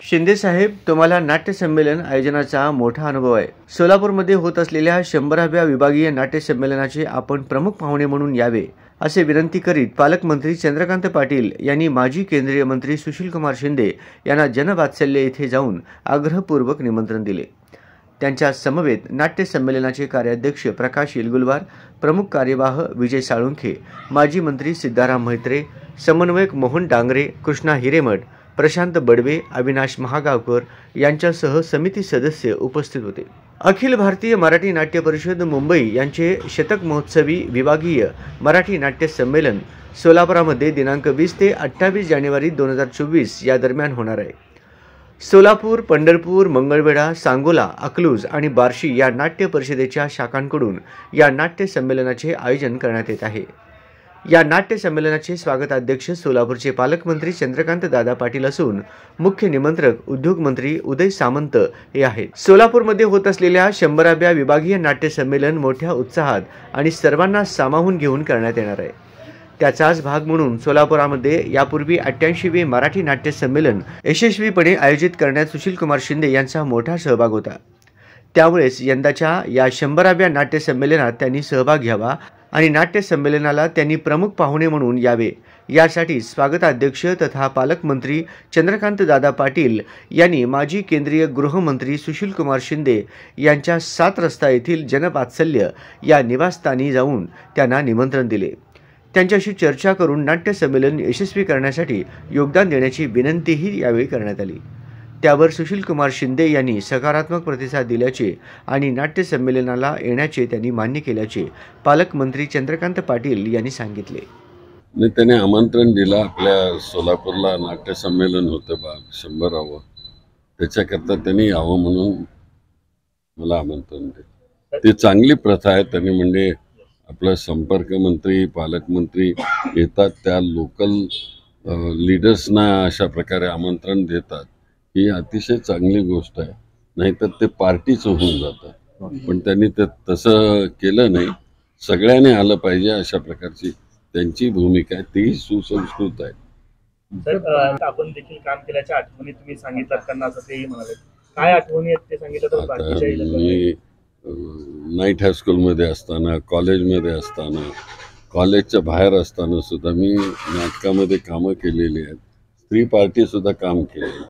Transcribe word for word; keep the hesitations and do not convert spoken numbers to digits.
शिंदे साहेब, तुम्हाला नाट्य संमेलन आयोजनाचा मोठा अनुभव आहे. सोलापूरमध्ये होत असलेल्या शंभराव्या विभागीय नाट्य संमेलनाचे आपण प्रमुख पाहुणे म्हणून यावे असे विनंती करीत पालकमंत्री चंद्रकांत पाटील यांनी माजी केंद्रीय मंत्री सुशीलकुमार शिंदे यांना जनवात्सल्य येथे जाऊन आग्रहपूर्वक निमंत्रण दिले. त्यांच्या समवेत नाट्य संमेलनाचे कार्याध्यक्ष प्रकाश इलगुलवार, प्रमुख कार्यवाह विजय साळुंखे, माजी मंत्री सिद्धाराम म्हेत्रे, समन्वयक मोहन डांगरे, कृष्णा हिरेमठ, प्रशांत बडवे, अविनाश महागावकर यांच्यासह समिती सदस्य उपस्थित होते. अखिल भारतीय मराठी नाट्य परिषद मुंबई यांचे शतक महोत्सवी विभागीय मराठी नाट्य संमेलन सोलापुरामध्ये दिनांक वीस ते अठ्ठावीस जानेवारी दोन हजार चोवीस या दरम्यान होणार आहे. सोलापूर, पंढरपूर, मंगळवेढा, सांगोला, अकलूज आणि बार्शी या नाट्य परिषदेच्या शाखांकडून या नाट्य संमेलनाचे आयोजन करण्यात येत आहे. या नाट्य संमेलनाचे स्वागताध्यक्ष सोलापूरचे पालकमंत्री चंद्रकांत दादा पाटील असून मुख्य निमंत्रक उद्योग मंत्री उदय सामंत हे आहेत. सोलापूरमध्ये होत असलेल्या शंभराव्या विभागीय नाट्य संमेलन मोठ्या उत्साहात आणि सर्वांना सामावून घेऊन करण्यात येणार आहे. त्याचाच भाग म्हणून सोलापुरामध्ये यापूर्वी अठ्ठ्याऐंशीवे मराठी नाट्य संमेलन यशस्वीपणे आयोजित करण्यात सुशीलकुमार शिंदे यांचा मोठा सहभाग होता. त्यामुळेच यंदाच्या या शंभराव्या नाट्य संमेलनात त्यांनी सहभाग घ्यावा आणि नाट्य संमेलनाला त्यांनी प्रमुख पाहुणे म्हणून यावे यासाठी स्वागताध्यक्ष तथा पालकमंत्री चंद्रकांत दादा पाटील यांनी माजी केंद्रीय गृहमंत्री सुशीलकुमार शिंदे यांच्या सात रस्ता येथील जनवात्सल्य या निवासस्थानी जाऊन त्यांना निमंत्रण दिले. त्यांच्याशी चर्चा करून नाट्य संमेलन यशस्वी करण्यासाठी योगदान देण्याची विनंतीही यावेळी करण्यात आली. त्यावर सुशीलकुमार शिंदे यांनी सकारात्मक प्रतिसाद दिल्याचे आणि नाट्य संमेलनाला येण्याचे त्यांनी मान्य केल्याचे पालकमंत्री चंद्रकांत पाटील यांनी सांगितले. त्याने आमंत्रण दिलं. आपल्या सोलापूरला नाट्य संमेलन होतं बा शंभरावं, त्याच्याकरता त्यांनी यावं म्हणून मला आमंत्रण दिलं. ती चांगली प्रथा आहे. त्यांनी म्हणजे आपलं संपर्क मंत्री, पालकमंत्री येतात, त्या लोकल लीडर्सना अशा प्रकारे आमंत्रण देतात. ही अतिशय चांगली गोष्ट आहे. नाहीतर ते पार्टीचं होऊन जातं. पण त्यांनी ते तसं केलं नाही. सगळ्यांनी आलं पाहिजे अशा प्रकारची त्यांची भूमिका आहे. ती सुसंस्कृत आहे. सर, आपण देखील काम केल्याच्या आठवणी तुम्ही सांगितलं त्यांना, असं तेही म्हणाले. काय आठवणी आहेत ते सांगितलं तर बाकीच्या. मी नाईट हायस्कूलमध्ये असताना, कॉलेजमध्ये असताना, कॉलेजच्या बाहेर असताना सुद्धा मी नाटकामध्ये कामं केलेली आहेत. स्त्री पार्टीसुद्धा काम केले.